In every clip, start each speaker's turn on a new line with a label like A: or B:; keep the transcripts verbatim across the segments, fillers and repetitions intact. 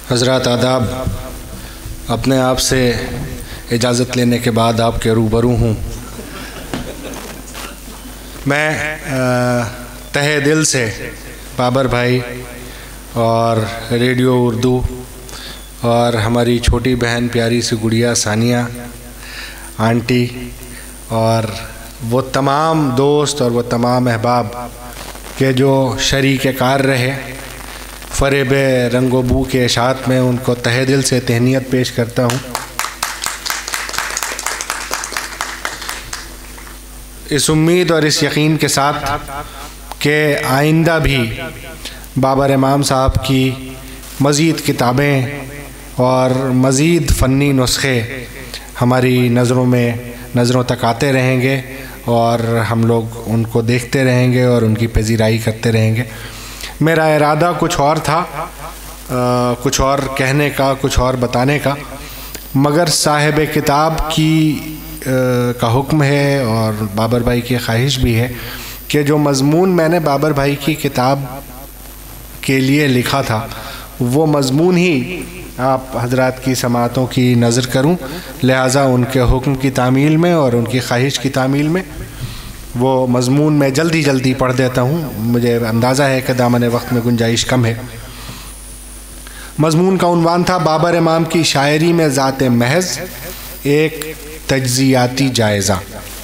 A: حضرات آداب، اپنے آپ سے اجازت لینے کے بعد آپ کے روبرو ہوں۔ میں تہہ دل سے بابر بھائی اور ریڈیو اردو اور ہماری چھوٹی بہن پیاری سی گڑیا ثانیہ آنٹی اور وہ تمام دوست اور وہ تمام احباب کے جو شریک کار رہے فریب رنگ و بو کے اشاعت میں، ان کو تہہ دل سے تہنیت پیش کرتا ہوں۔ اس امید اور اس یقین کے ساتھ کہ آئندہ بھی بابر امام صاحب کی مزید کتابیں اور مزید فنی نسخے ہماری نظروں میں نظروں تک آتے رہیں گے اور ہم لوگ ان کو دیکھتے رہیں گے اور ان کی پذیرائی کرتے رہیں گے۔ میرا ارادہ کچھ اور تھا، آ, کچھ اور کہنے کا، کچھ اور بتانے کا، مگر صاحب کتاب کی آ, کا حکم ہے اور بابر بھائی کی خواہش بھی ہے کہ جو مضمون میں نے بابر بھائی کی کتاب کے لیے لکھا تھا وہ مضمون ہی آپ حضرات کی سماعتوں کی نظر کروں، لہٰذا ان کے حکم کی تعمیل میں اور ان کی خواہش کی تعمیل میں وہ مضمون میں جلدی جلدی پڑھ دیتا ہوں۔ مجھے اندازہ ہے کہ دامن وقت میں گنجائش کم ہے۔ مضمون کا عنوان تھا بابر امام کی شاعری میں ذات محض، ایک تجزیاتی جائزہ۔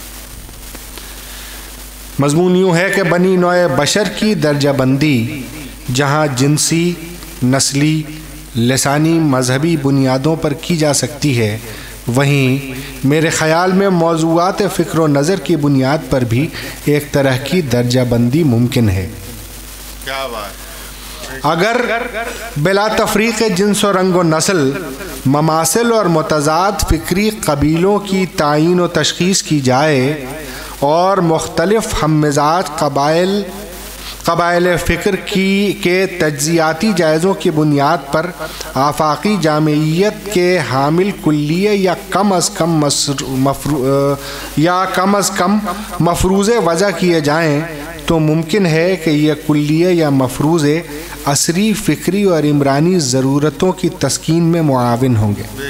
A: مضمون یوں ہے کہ بنی نوع بشر کی درجہ بندی جہاں جنسی، نسلی، لسانی، مذہبی بنیادوں پر کی جا سکتی ہے، وہیں میرے خیال میں موضوعات فکر و نظر کی بنیاد پر بھی ایک طرح کی درجہ بندی ممکن ہے۔
B: کیا بات!
A: اگر بلا تفریق جنس و رنگ و نسل، مماثل اور متضاد فکری قبیلوں کی تعین و تشخیص کی جائے اور مختلف ہم مزاج قبائل قبائل فکر کی کے تجزیاتی جائزوں کی بنیاد پر آفاقی جامعیت کے حامل کلیے یا کم از کم مفرو یا کم از کم مفروضے وضع کیے جائیں تو ممکن ہے کہ یہ کلیے یا مفروضے عصری فکری اور عمرانی ضرورتوں کی تسکین میں معاون ہوں گے۔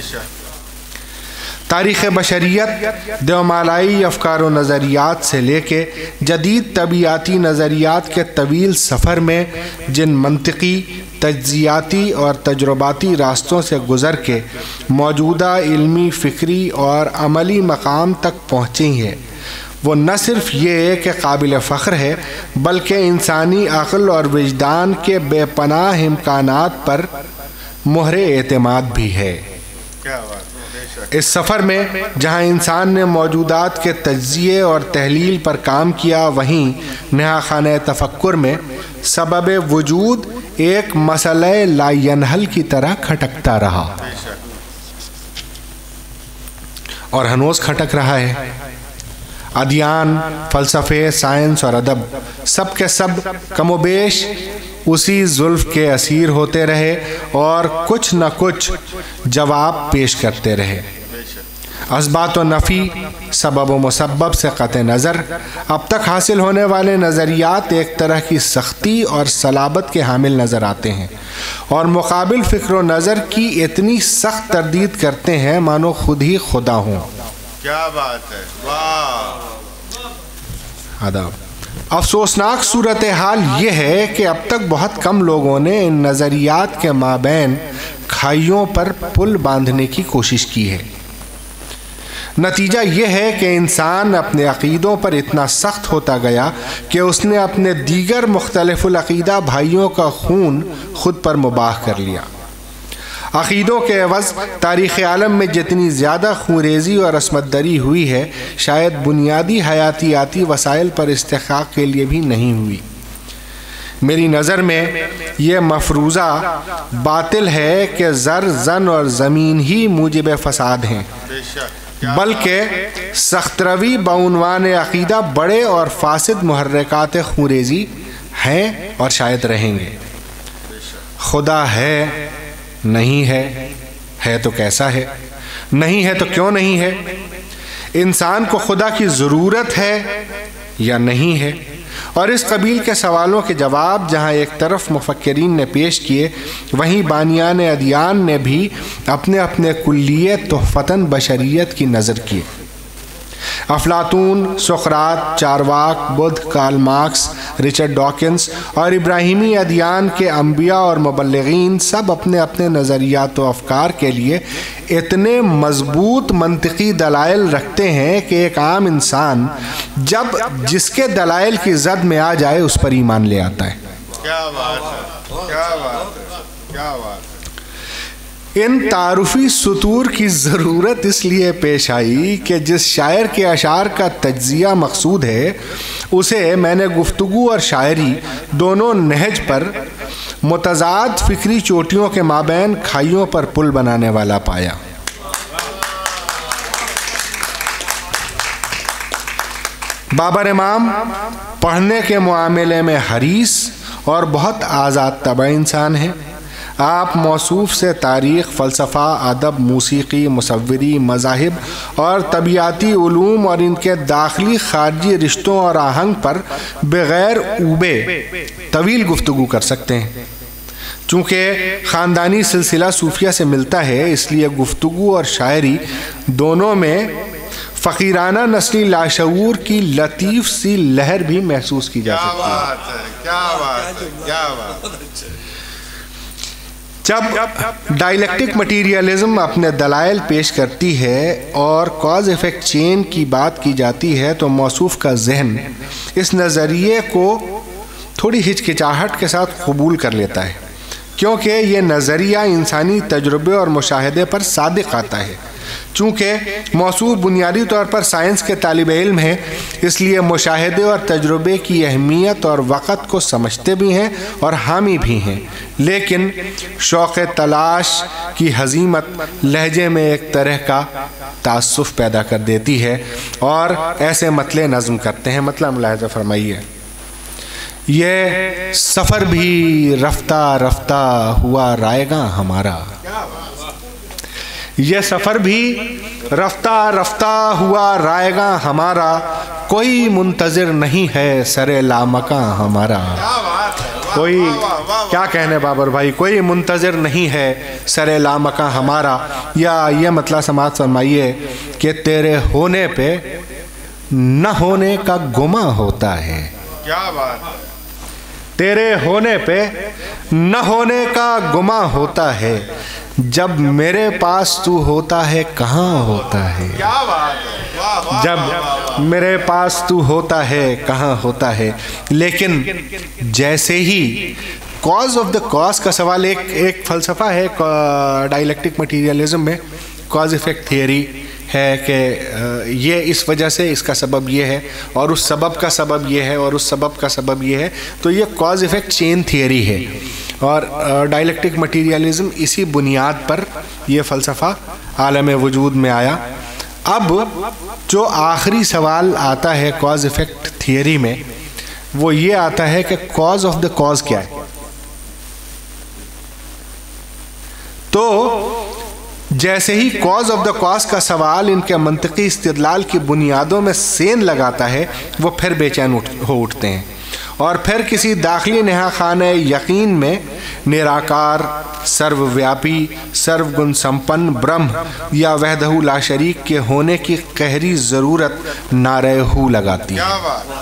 A: تاریخ بشریت دیومالائی افکار و نظریات سے لے کے جدید طبیعیاتی نظریات کے طویل سفر میں جن منطقی، تجزیاتی اور تجرباتی راستوں سے گزر کے موجودہ علمی، فکری اور عملی مقام تک پہنچی ہے، وہ نہ صرف یہ کہ قابل فخر ہے بلکہ انسانی عقل اور وجدان کے بے پناہ امکانات پر مہر اعتماد بھی ہے۔ اس سفر میں جہاں انسان نے موجودات کے تجزیے اور تحلیل پر کام کیا، وہیں نہا خانہ تفکر میں سبب وجود ایک مسئلہ لا ینحل کی طرح کھٹکتا رہا اور ہنوز کھٹک رہا ہے۔ ادیان، فلسفے، سائنس اور ادب سب کے سب کم و بیش اسی زلف کے اسیر ہوتے رہے اور کچھ نہ کچھ جواب پیش کرتے رہے۔ اثبات و نفی، سبب و مسبب سے قطع نظر، اب تک حاصل ہونے والے نظریات ایک طرح کی سختی اور صلابت کے حامل نظر آتے ہیں اور مقابل فکر و نظر کی اتنی سخت تردید کرتے ہیں مانو خود ہی خدا ہوں۔
B: کیا بات ہے! واہ!
A: آداب۔ افسوسناک صورتحال یہ ہے کہ اب تک بہت کم لوگوں نے ان نظریات کے مابین کھائیوں پر پل باندھنے کی کوشش کی ہے۔ نتیجہ یہ ہے کہ انسان اپنے عقیدوں پر اتنا سخت ہوتا گیا کہ اس نے اپنے دیگر مختلف العقیدہ بھائیوں کا خون خود پر مباح کر لیا۔ عقیدوں کے عوض تاریخ عالم میں جتنی زیادہ خونریزی اور عصمت دری ہوئی ہے، شاید بنیادی حیاتیاتی وسائل پر استحقاق کے لیے بھی نہیں ہوئی۔ میری نظر میں یہ مفروضہ باطل ہے کہ زر، زن اور زمین ہی موجب فساد ہیں، بلکہ سخت روی بعنوان عقیدہ بڑے اور فاسد محرکات خونریزی ہیں اور شاید رہیں گے۔ خدا ہے، نہیں ہے، ہے تو کیسا ہے، نہیں ہے تو کیوں نہیں ہے، انسان کو خدا کی ضرورت ہے یا نہیں ہے، اور اس قبیل کے سوالوں کے جواب جہاں ایک طرف مفکرین نے پیش کیے، وہیں بانیان ادیان نے بھی اپنے اپنے کلیے تحفتاً بشریت کی نظر کیے۔ افلاطون، سقراط، Charvak, Buddh, Karl Marx, Richard Dawkins اور ابراہیمی ادیان کے انبیاء اور مبلغین سب اپنے اپنے نظریات و افکار کے لیے اتنے مضبوط منطقی دلائل رکھتے ہیں کہ ایک عام انسان جب جس کے دلائل کی زد میں آ جائے اس پر ایمان لے آتا ہے۔
B: کیا بات ہے، کیا بات ہے، کیا بات ہے۔
A: ان تعارفی سطور کی ضرورت اس لیے پیش آئی کہ جس شاعر کے اشعار کا تجزیہ مقصود ہے اسے میں نے گفتگو اور شاعری دونوں نہج پر متضاد فکری چوٹیوں کے مابین کھائیوں پر پل بنانے والا پایا۔ بابر امام پڑھنے کے معاملے میں حریص اور بہت آزاد طبع انسان ہیں۔ آپ موصوف سے تاریخ، فلسفہ، ادب، موسیقی، مصوری، مذاہب اور طبیعاتی علوم اور ان کے داخلی خارجی رشتوں اور آہنگ پر بغیر اوبے طویل گفتگو کر سکتے ہیں۔ چونکہ خاندانی سلسلہ صوفیہ سے ملتا ہے اس لیے گفتگو اور شاعری دونوں میں فقیرانہ نسلی لاشعور کی لطیف سی لہر بھی محسوس کی جا سکتی ہے۔
B: کیا بات ہے، کیا بات ہے۔
A: جب ڈائلیکٹک مٹیریلزم اپنے دلائل پیش کرتی ہے اور کاز ایفیکٹ چین کی بات کی جاتی ہے تو موصوف کا ذہن اس نظریے کو تھوڑی ہچکچاہٹ کے ساتھ قبول کر لیتا ہے، کیونکہ یہ نظریہ انسانی تجربے اور مشاہدے پر صادق آتا ہے۔ چونکہ موصوف بنیادی طور پر سائنس کے طالب علم ہیں اس لیے مشاہدے اور تجربے کی اہمیت اور وقت کو سمجھتے بھی ہیں اور حامی بھی ہیں، لیکن شوق تلاش کی ہزیمت لہجے میں ایک طرح کا تعصف پیدا کر دیتی ہے اور ایسے مطلع نظم کرتے ہیں۔ مطلع ملاحظہ فرمائیے، یہ سفر بھی رفتہ رفتہ ہوا رائے گا ہمارا، یہ سفر بھی رفتہ رفتہ ہوا رائے گا ہمارا، کوئی منتظر نہیں ہے سر لامکاں ہمارا۔ کوئی کیا کہنے بابر بھائی، کوئی منتظر نہیں ہے سر لامکاں ہمارا، یا یہ مطلب سماعت فرمائیے کہ تیرے ہونے پہ نہ ہونے کا گماں ہوتا ہے۔
B: کیا بات ہے۔
A: تیرے ہونے پہ نہ ہونے کا گماں ہوتا ہے، جب میرے پاس تو ہوتا ہے کہاں ہوتا ہے۔
B: کیا بات ہے۔
A: جب میرے پاس تو ہوتا ہے کہاں ہوتا ہے۔ لیکن جیسے ہی کاز آف دا کاز کا سوال، ایک ایک فلسفہ ہے ڈائلیکٹک مٹیریلزم میں، کاز ایفیکٹ تھیوری ہے کہ یہ اس وجہ سے اس کا سبب یہ ہے اور اس سبب کا سبب یہ ہے اور اس سبب کا سبب یہ ہے، تو یہ کاز ایفیکٹ چین تھیوری ہے اور ڈائلیکٹک مٹیریلزم اسی بنیاد پر یہ فلسفہ عالم وجود میں آیا۔ اب جو آخری سوال آتا ہے کاز ایفیکٹ تھیوری میں وہ یہ آتا ہے کہ کاز آف دا کاز کیا ہے۔ تو جیسے ہی کاز آف دا کاز کا سوال ان کے منطقی استدلال کی بنیادوں میں سین لگاتا ہے وہ پھر بے چین ہو اٹھتے ہیں اور پھر کسی داخلی نہا خانہ یقین میں نراکار، سرو ویاپی، سرو گن سمپن برہم یا وحدہ لا شریک کے ہونے کی قہری ضرورت نعرہ ہو لگاتی ہے۔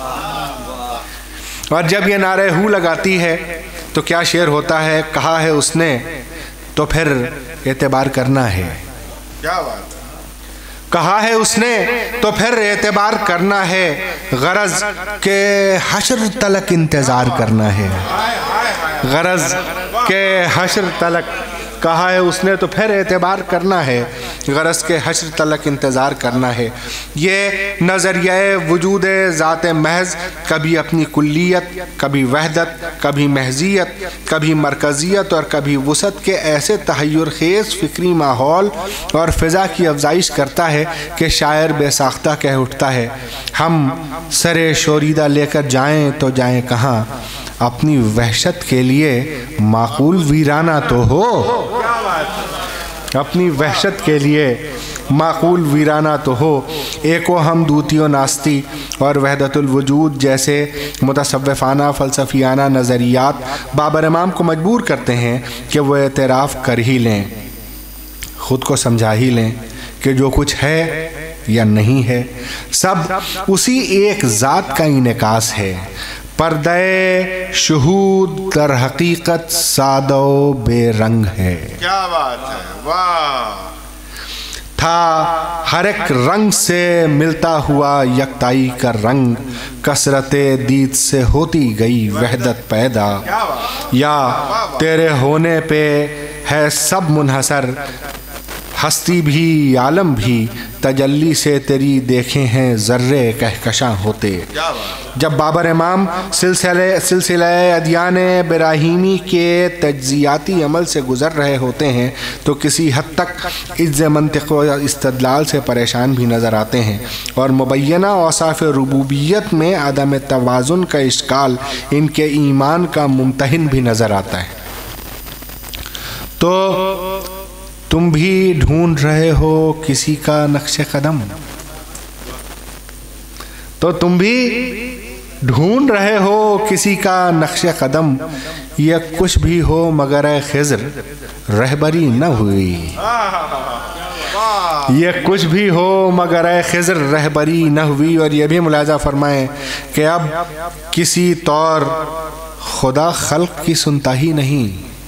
A: اور جب یہ نعرہ ہو لگاتی ہے تو کیا شعر ہوتا ہے، کہا ہے اس نے تو پھر اعتبار کرنا ہے۔
B: کیا بات ہے۔
A: کہا ہے اس نے تو پھر اعتبار کرنا ہے، غرض کہ حشر تلک انتظار کرنا ہے۔ غرض کہ حشر تلک، کہا ہے اس نے تو پھر اعتبار کرنا ہے، غرض کے حشر تلک انتظار کرنا ہے۔ یہ نظریہ وجود ذات محض کبھی اپنی کلیت، کبھی وحدت، کبھی محضیت، کبھی مرکزیت اور کبھی وسعت کے ایسے تحیر خیز فکری ماحول اور فضا کی افزائش کرتا ہے کہ شاعر بے ساختہ کہہ اٹھتا ہے، ہم سر شوریدہ لے کر جائیں تو جائیں کہاں، اپنی وحشت کے لیے معقول ویرانہ تو ہو، اپنی وحشت کے لیے माकूल वीराना तो हो, एको हम दूतियो नास्ती और वहदतुल वजूद जैसे मुतसव्विफ़ाना फ़लसफ़ियाना नज़रियात बाबर इमाम को मजबूर करते हैं कि वो एतराफ़ कर ही लें, ख़ुद को समझा ही लें कि जो कुछ है या नहीं है सब उसी एक ज़ात का इनकास है। पर्दे शुहूद दर हकीकत सादो बेरंग है।
B: क्या बात है, वाह।
A: था हर एक रंग से मिलता हुआ यकताई का रंग, कसरते दीद से होती गई वहदत पैदा, या तेरे होने पे है सब मुनहसर, हस्ती भी आलम भी तजल्ली से तेरी देखे हैं ज़र्रे कहकशां होते। जब बाबर इमाम सिलसिले सिलसिला अदियान इब्राहीमी के तज्ज़ियाती अमल से गुज़र रहे होते हैं तो किसी हद तक इज़्ज़ मंतिक़ व इस्तदलाल से परेशान भी नज़र आते हैं और मुबय्यना औसाफ़ रुबूबियत में अदम तवाज़ुन का इश्काल इनके ईमान का मुमतहिन भी नज़र आता है। तो तुम भी ढूंढ रहे हो किसी का नक्शे कदम, तो तुम भी ढूंढ रहे हो किसी का नक्शे कदम, ये कुछ भी हो मगर ए खिज़्र रहबरी न हुई, ये कुछ भी हो मगर ए खिज़्र रहबरी न हुई। और ये भी मुलाज़ा फरमाएं कि अब किसी तौर खुदा खल्क़ की सुनता ही नहीं,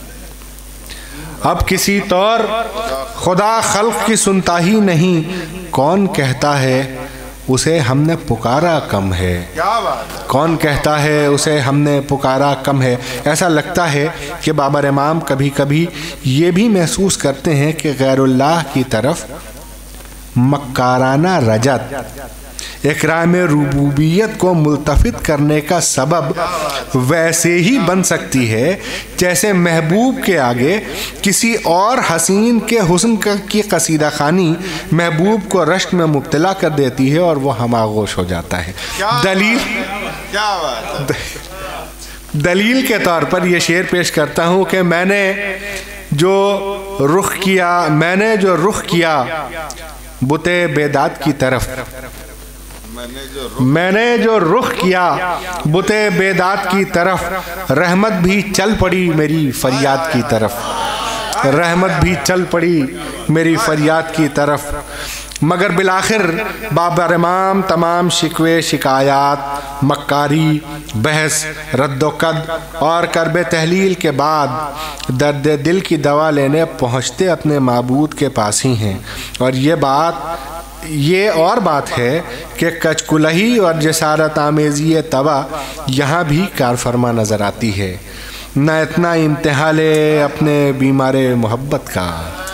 A: अब किसी तौर खुदा खल्क़ की सुनता ही नहीं, कौन कहता है उसे हमने पुकारा कम है, कौन कहता है उसे हमने पुकारा कम है। ऐसा लगता है कि बाबर इमाम कभी कभी ये भी महसूस करते हैं कि गैरुल्लाह की तरफ मक्काराना रजत इकराम रुबूबियत को मुल्तफित करने का सबब वैसे ही बन सकती है जैसे महबूब के आगे किसी और हसीन के हुस्न की कसीदा खानी महबूब को रश्क में मुब्तला कर देती है और वो हमागोश हो जाता है। दलील
B: क्या बात है।
A: दलील के तौर पर यह शेर पेश करता हूँ कि मैंने जो रुख किया मैंने जो रुख किया बुते बेदात की तरफ,
B: मैंने जो
A: मैंने जो रुख किया बुते बेदात की तरफ, रहमत भी चल पड़ी मेरी फरियाद की तरफ, रहमत भी चल पड़ी मेरी फरियाद की तरफ। मगर बिलाखिर बाबर इमाम तमाम शिकवे शिकायात मक्कारी बहस रद्दोकद और करब तहलील के बाद दर्द दिल की दवा लेने पहुँचते अपने माबूद के पास ही हैं। और ये बात ये और बात है कि कचकुलही और जसारत आमेज़ी तवा यहाँ भी कारफरमा नज़र आती है। न इतना इम्तिहा ले अपने बीमारे मोहब्बत का,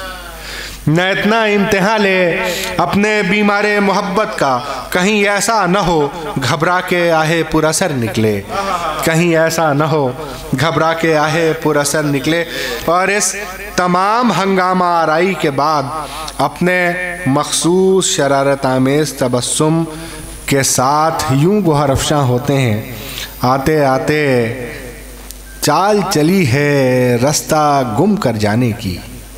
A: न इतना इम्तिहा ले अपने बीमारे मोहब्बत का, कहीं ऐसा न हो घबरा के आहे पुरअसर निकले, कहीं ऐसा न हो घबरा के आहे पुरअसर निकले। और इस तमाम हंगामा आराई के बाद अपने मखसूस शरारत आमेज़ तबस्सुम के साथ यूं गोहर अफ़शां होते हैं, आते आते चाल चली है रास्ता गुम कर जाने की।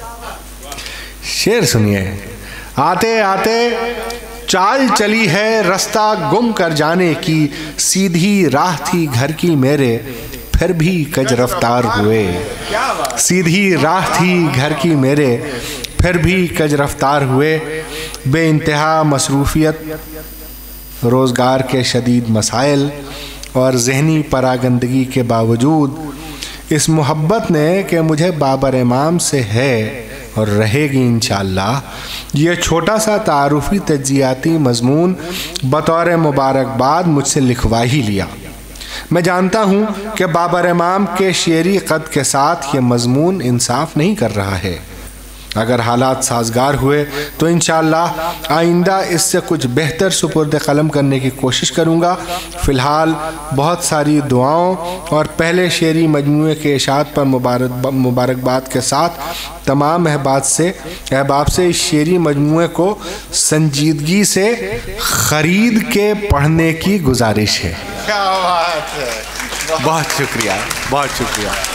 A: शेर सुनिए, आते आते चाल चली है रास्ता गुम कर जाने की, सीधी राह थी घर की मेरे फिर भी कज रफ्तार हुए, सीधी राह थी घर की मेरे फिर भी कज रफ्तार हुए। बे इंतहा मसरूफ़ियत, रोज़गार के शदीद मसाइल और ज़हनी परागंदगी के बावजूद इस मोहब्बत ने कि मुझे बाबर इमाम से है और रहेगी इंशाअल्लाह, ये छोटा सा तारुफ़ी तज्ज़ियाती मज़मून बतौर मुबारकबाद मुझसे लिखवा ही लिया। मैं जानता हूँ कि बाबर इमाम के शेरी क़द के साथ ये मज़मून इंसाफ नहीं कर रहा है। अगर हालात साजगार हुए तो इंशाअल्लाह आइंदा इससे कुछ बेहतर सुपुर्द कलम करने की कोशिश करूँगा। फ़िलहाल बहुत सारी दुआओं और पहले शेरी मजमूए के इशात पर मुबारक मुबारकबाद के साथ तमाम अहबाब से अहबाब से इस शेरी मजमूए को संजीदगी से ख़रीद के पढ़ने की गुजारिश है।
B: क्या बात है।
A: बहुत शुक्रिया, बहुत शुक्रिया।